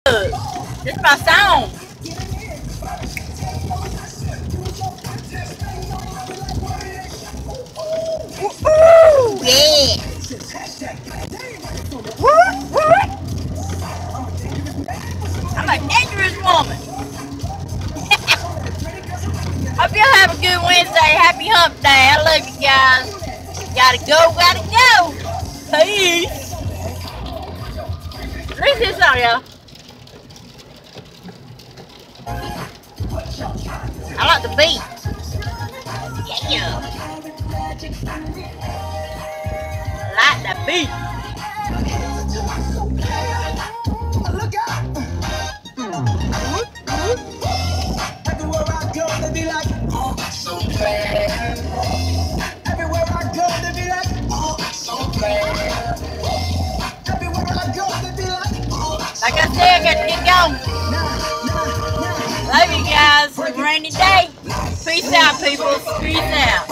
This is my song. Woo, yeah. I'm a dangerous woman. Hope y'all have a good Wednesday. Happy hump day. I love you guys. Gotta go, gotta go. Peace. Listen to this song, y'all. I like the beat. Yeah. I like the beat. Look out! Everywhere I go, they be like, oh, so bad. Everywhere I go, they be like, oh, so bad. Everywhere I go, they be like, oh, so Like I said, I got to get going. Love you guys. It's a rainy day. Peace out, people. Peace out.